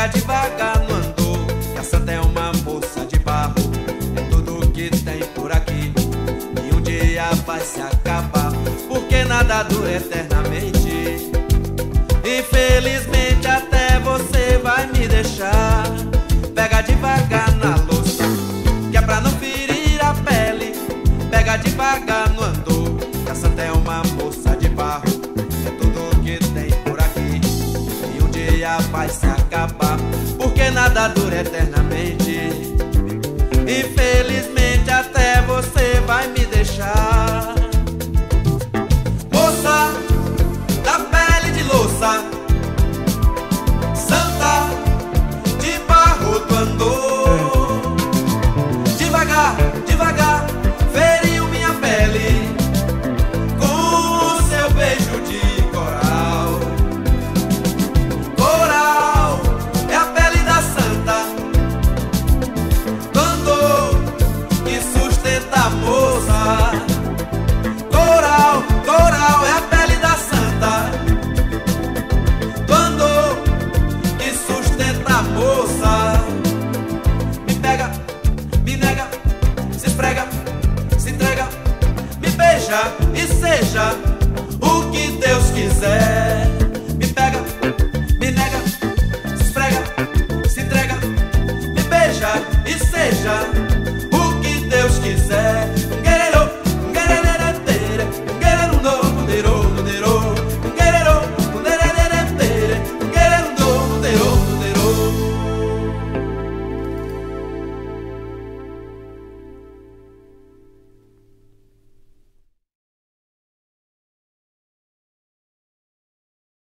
Pega devagar no andor, que a santa é uma moça de barro. É tudo que tem por aqui e um dia vai se acabar, porque nada dura eternamente. Infelizmente até você vai me deixar. Pega devagar na louça, que é pra não ferir a pele. Pega devagar no andor, que a santa é uma moça de barro. É tudo que tem por aqui e um dia vai se acabar, porque nada dura eternamente. Infelizmente